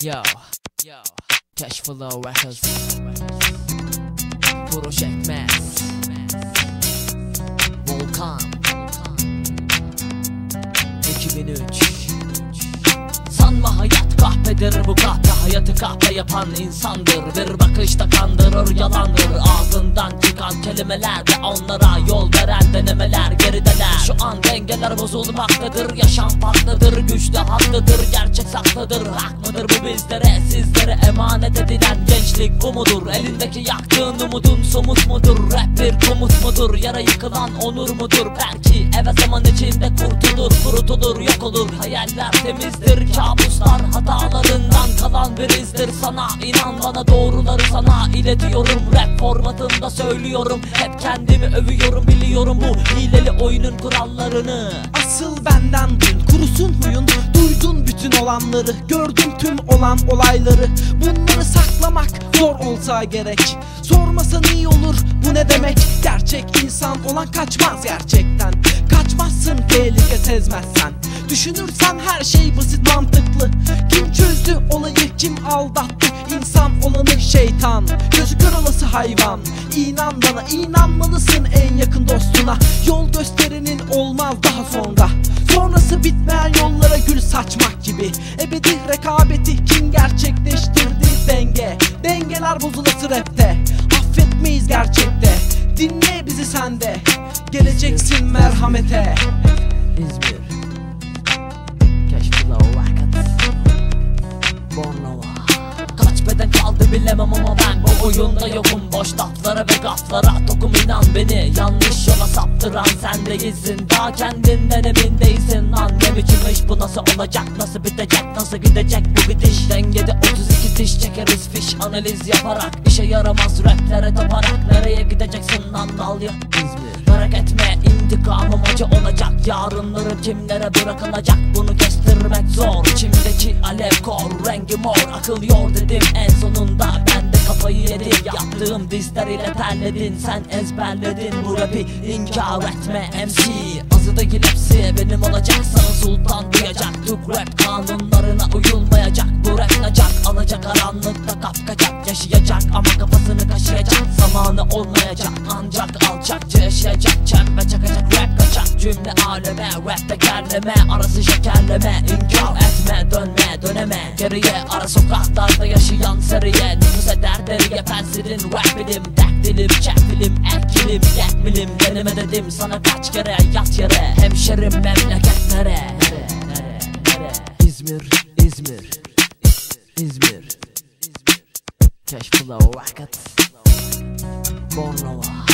Yo, Cash Flow Records, Puro Çekmez, Volkan, 2003. Sanma hayat kahpedir, bu kahpe hayatı kahpe yapan insandır. Bir bakışta kandırır, yalandır. Ağzından çıkan kelimeler de onlara yol veren denemeler gerideler. Şu an dengeler bozulmaktadır. Yaşam farklıdır, güçlü haklıdır. Gerçek saklıdır, hak mıdır bu bizlere? Sizlere emanet edilen gençlik bu mudur? Elindeki yaktığın umudun somut mudur? Rap bir komut mudur? Yara yıkılan onur mudur? Belki eve zaman içinde kurtulur, kurutulur, yok olur. Hayaller temizdir, kabuslar hatalarından kalan bir izdir. Sana inan, bana doğruları sana iletiyorum. Rap formatında söylüyorum, hep kendimi övüyorum. Biliyorum bu hileli oyunun kurallarını. Asıl benden duy, kurusun huyun. Duydun bütün olanları, gördün tüm olan olayları. Bunları saklamak zor olsa gerek. Sormasan iyi olur, bu ne demek? Gerçek insan olan kaçmaz gerçekten. Kaçmazsın tehlike sezmezsen. Düşünürsen her şey basit mantıklı. Kim çözdü olayı, kim aldattı? İnsan olanı şeytan, gözü kör olası hayvan. İnan bana, inanmalısın en yakın dostuna. Yol gösterenin olmaz daha sonra. Sonrası bitmeyen yollara gül saçmak gibi. Ebedi rekabeti kim gerçekleştirdi? Denge, dengeler bozulası rapte. Affetmeyiz gerçekte, dinle bizi sende. Geleceksin merhamete. İzmir, Cash Flow Records, Bornova. Kaç beden kaldı bilemem ama ben bu oyunda yokum. Boş laflara ve gaflara tokum, inan beni yanlış yola saptıran sen değilsin. Daha kendinden emin değilsin lan. Ne biçim iş bu, nasıl olacak, nasıl bitecek, nasıl gidecek bu gidiş? Dengede 32 diş çekeriz fiş analiz yaparak. İşe yaramaz raplere taparak. Nereye gideceksin lan dal ya İzmir? Merak etme, intikamım acı olacak. Yarınlarım kimlere bırakılacak, bunu kestirmek zor. İçimdeki alev kor, rengi mor. Akıl yor dedim, en sonunda ben de kafayı yedim. Yaptığım dizler ile terledin, sen ezberledin. Bu rapi inkar etme MC. Azı değil hepsi benim olacak, sana sultan duyacak. Türk rap kanunlarına uyulmayacak. Bu rap nacak, alacak karanlıkta kapkacak. Yaşayacak ama kafasını kaşıyacak. Zamanı olmayacak, ancak alçakça yaşayacak. Çembe çakacak, rap kaçak. Cümle aleme, rap tekerleme. Arası şekerleme, inkar etme. Dönme, döneme geriye. Ara sokaklarda yaşayan seriye. Nüfus eder deriye, pensilin rap bilim. Dert dilim, çempilim, erkilim, yetmilim. Deneme dedim sana kaç kere, yat yere. Hemşerim memleket nere? İzmir, İzmir, İzmir, Cash Flow Records, Bornova.